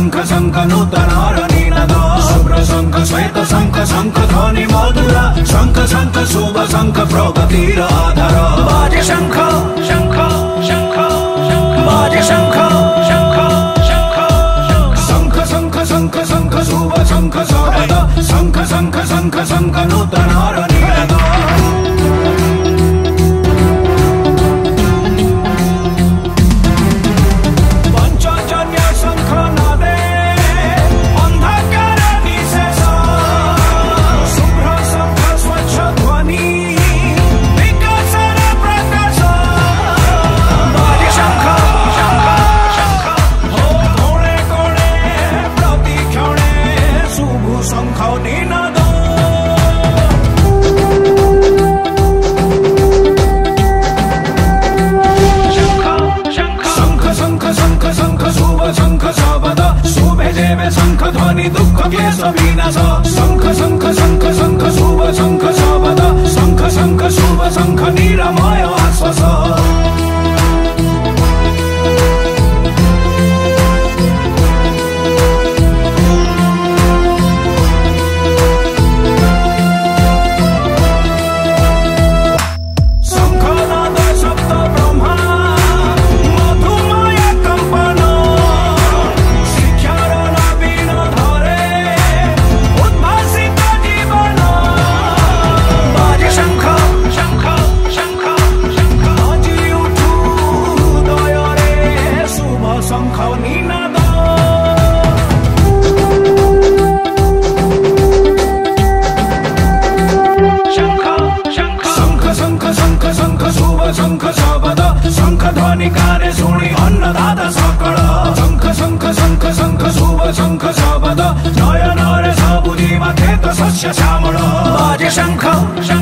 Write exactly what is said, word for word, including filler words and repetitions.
शंख शंख नूतनार निनाद शुभ्र शंख श्वेत शंख शंख ध्वनि मधुर शंख शंख शुभ शंख प्रगतिर आधार बाजे शंख शंख शंख बाजे शंख शंख शंख शंख शंख शंख शुभ शंख सर्वदा शंख शंख शंख शंख नूतनार निनाद शंख ध्वनि दुख क्लेश विनाश शंख शंख शंख शंख शुभ शंख सर्वदा शंख शंख शुभ शंख निरामय आश्वास शंख सर्वदा शंख ध्वनि काने शुणी अन्नदाता सकल शंख शंख शंख शंख शुभ शंख सर्वदा नयन रे सबुजी खेत शस्य श्यामल बाजे शंख।